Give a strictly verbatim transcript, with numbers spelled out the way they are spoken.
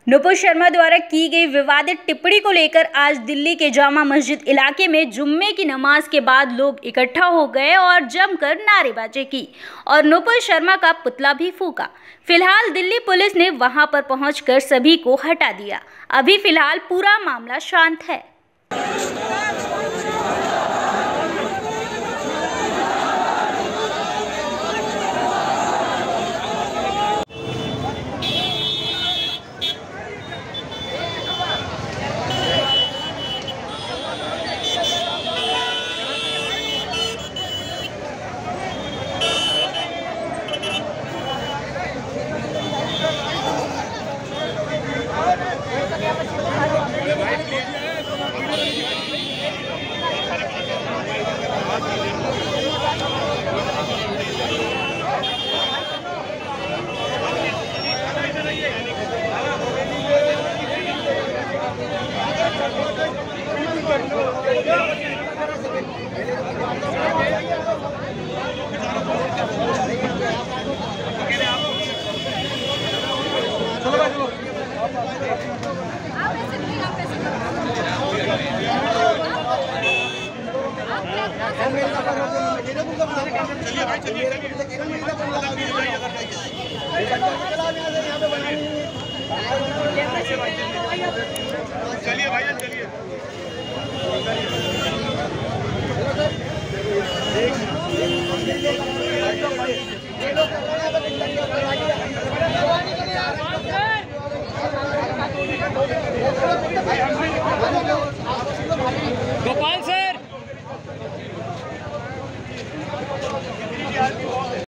नुपुर शर्मा द्वारा की गई विवादित टिप्पणी को लेकर आज दिल्ली के जामा मस्जिद इलाके में जुम्मे की नमाज के बाद लोग इकट्ठा हो गए और जमकर नारेबाजी की और नुपुर शर्मा का पुतला भी फूंका। फिलहाल दिल्ली पुलिस ने वहां पर पहुंचकर सभी को हटा दिया। अभी फिलहाल पूरा मामला शांत है। चलिए भाई चलिए चलिए भाई चलिए।